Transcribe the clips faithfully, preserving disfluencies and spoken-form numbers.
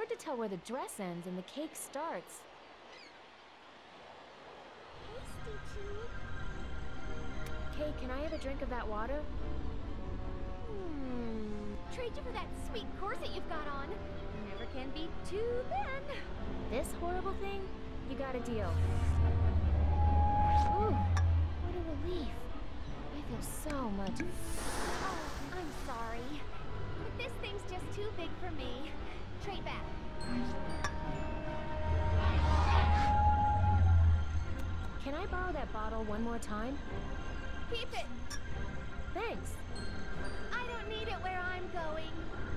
hard to tell where the dress ends and the cake starts. Tasty too. Kay, can I have a drink of that water? Hmm. Trade you for that sweet corset you've got on. Never can be too thin. This horrible thing? You got a deal. Ooh, what a relief. I feel so much. Oh, I'm sorry. But this thing's just too big for me. Trade back. Can I borrow that bottle one more time? Keep it. Thanks. I don't need it where I'm going.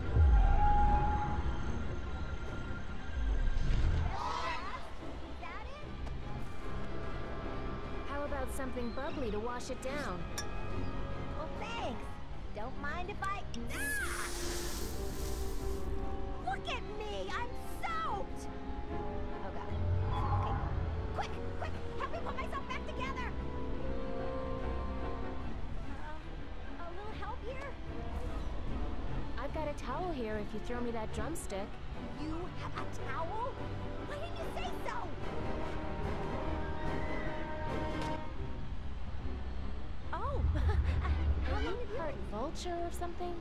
Is that it? How about something bubbly to wash it down? Well, thanks. Don't mind if I... Ah! Look at me! I'm soaked! Oh, God. Okay. Quick! Quick! Help me put myself back together! Uh, a little help here? I've got a towel here if you throw me that drumstick. You have a towel? Why didn't you say so? Oh! Are you part vulture or something?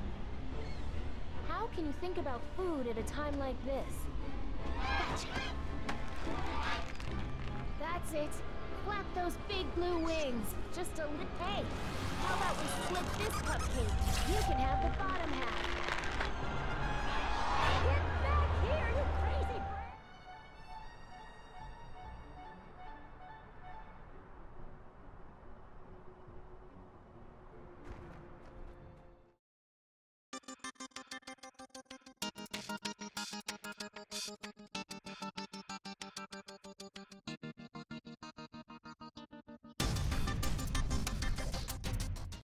How can you think about food at a time like this? Gotcha! That's it! Flap those big blue wings! Just a little... Hey! How about we split this cupcake? You can have the bottom half!